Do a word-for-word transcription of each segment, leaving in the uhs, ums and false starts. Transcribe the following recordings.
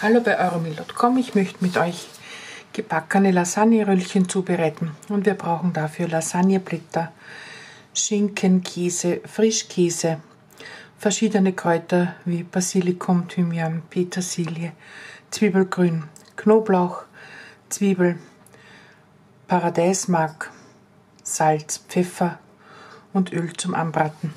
Hallo bei euromil punkt com, ich möchte mit euch gebackene Lasagneröllchen zubereiten und wir brauchen dafür Lasagneblätter, Schinken, Käse, Frischkäse, verschiedene Kräuter wie Basilikum, Thymian, Petersilie, Zwiebelgrün, Knoblauch, Zwiebel, Paradeismark, Salz, Pfeffer und Öl zum Anbraten.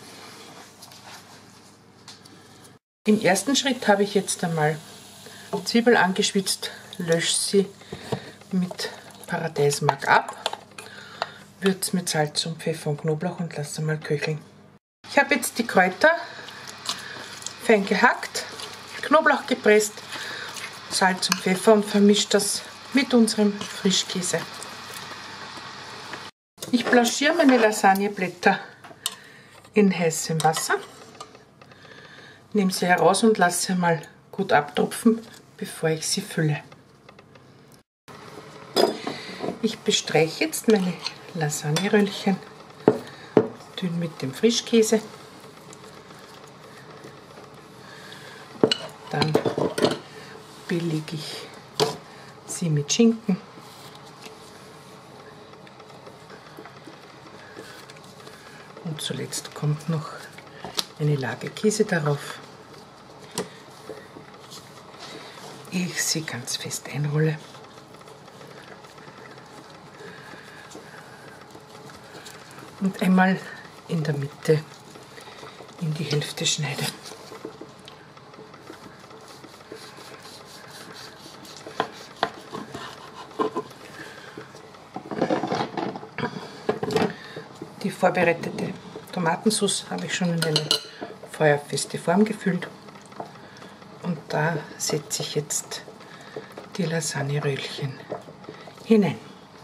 Im ersten Schritt habe ich jetzt einmal Zwiebel angeschwitzt, lösche sie mit Paradeismark ab, würze mit Salz und Pfeffer und Knoblauch und lasse mal köcheln. Ich habe jetzt die Kräuter fein gehackt, Knoblauch gepresst, Salz und Pfeffer und vermische das mit unserem Frischkäse. Ich blanchiere meine Lasagneblätter in heißem Wasser, nehme sie heraus und lasse sie mal gut abtropfen, bevor ich sie fülle. Ich bestreiche jetzt meine Lasagneröllchen dünn mit dem Frischkäse. Dann belege ich sie mit Schinken. Und zuletzt kommt noch eine Lage Käse darauf. Ich sie ganz fest einrolle. Und einmal in der Mitte in die Hälfte schneide. Die vorbereitete Tomatensauce habe ich schon in eine feuerfeste Form gefüllt. Und da setze ich jetzt die Lasagneröllchen hinein.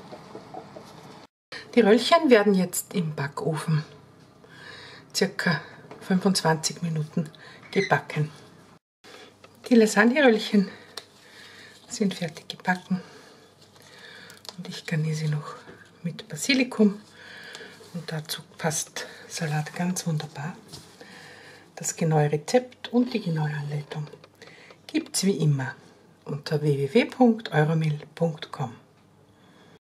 Die Röllchen werden jetzt im Backofen circa fünfundzwanzig Minuten gebacken. Die Lasagneröllchen sind fertig gebacken und ich garniere sie noch mit Basilikum und dazu passt Salat ganz wunderbar. Das genaue Rezept und die genaue Anleitung gibt es wie immer unter w w w punkt euromil punkt com.